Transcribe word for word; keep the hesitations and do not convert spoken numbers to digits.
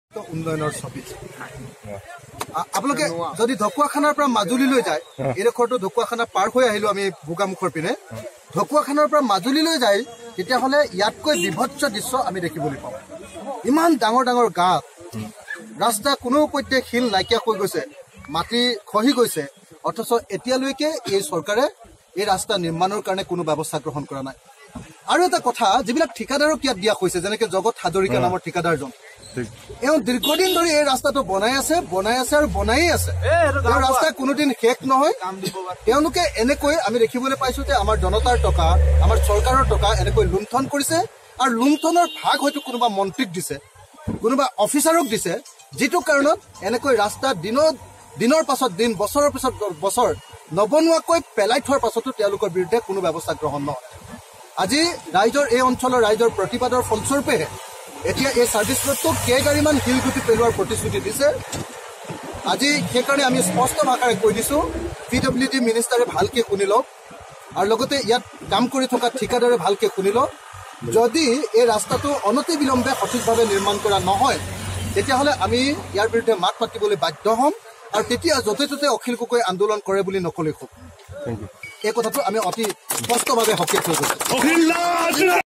উন্নয়নৰ ছবি আপোনালোকে যদি ঢকুৱাখানাৰ পৰা মাজুলীলৈ যায় এডোখৰটো ঢকুৱাখানা পাৰ হৈ আহিলো আমি ভোগামুখৰ পিনে ঢকুৱাখানাৰ পৰা মাজুলীলৈ যায় তেতিয়াহ'লে ইয়াতকৈ বিভৎস দৃশ্য আমি দেখিবলৈ পাওঁ ইমান ডাঙৰ ডাঙৰ গাঁত ৰাস্তা কোনো পধ্যে শিল নাইকিয়া হৈ গৈছে মাটি খহি গৈছে অথচ এতিয়ালৈকে এই চৰকাৰে এই ৰাস্তা নিৰ্মাণৰ কাৰণে কোনো ব্যৱস্থা গ্ৰহণ কৰা নাই আৰু এটা কথা যিবিলাক ঠিকাদাৰক ইয়াত দিয়া হৈছে যেনেকে জগত হাজৰিকা নামৰ ঠিকাদাৰজন এওঁ দীৰ্ঘদিন ধৰি এই ৰাস্তাটো বনাই আছে বনাই আছে আৰু বনায়েই আছে এই ৰাস্তা কোনোদিন শেষ নহয় তেওঁলোকে এনেকৈ আমি দেখিবলৈ পাইছো যে আমাৰ জনতাৰ টকা আমাৰ চৰকাৰৰ টকা এনেকৈ লুণ্ঠন কৰিছে আৰু লুণ্ঠনৰ ভাগ হয়তো কোনোবা মন্ত্ৰীক দিছে কোনোবা অফিচাৰক দিছে যিটো কাৰণত এনেকৈ ৰাস্তা দিনত দিনৰ পাছত দিন বছৰৰ পিছত বছৰ নবনোৱাকৈ পেলাই থোৱাৰ পাছতো তেওঁলোকৰ বিৰুদ্ধে কোনো ব্যৱস্থা গ্ৰহণ নহয় আজি ৰাইজৰ এই অঞ্চলৰ ৰাইজৰ প্ৰতিবাদৰ ফলস্বৰূপে এতিয়া এই ছাৰ্ভিচ ৰোডটোক কেইগাড়ীমান শিলগুটি পেলোৱাৰ প্ৰতিশ্ৰুতি দিছে আজি সেইকাৰণে আমি স্পষ্ট ভাষাৰে কৈ দিছোঁ পি ডব্লিউ ডি মিনিষ্টাৰে ভালকৈ শুনি লওক আৰু লগতে ইয়াত কাম কৰি থকা ঠিকাদাৰে ভালকৈ শুনি লওক যদি এই ৰাস্তাটো অনতি বিলম্বে সঠিকভাৱে নিৰ্মাণ কৰা নহয় তেতিয়াহ'লে আমি ইয়াৰ বিৰুদ্ধে মাত মাতিবলৈ বাধ্য হ'ম আৰু তেতিয়া য'তে ত'তে অখিল গগৈ আন্দোলন কৰে বুলি নকলেই খুব এই কথাটো আমি অতি স্পষ্টভাৱে সকিয়াই থৈ গৈছোঁ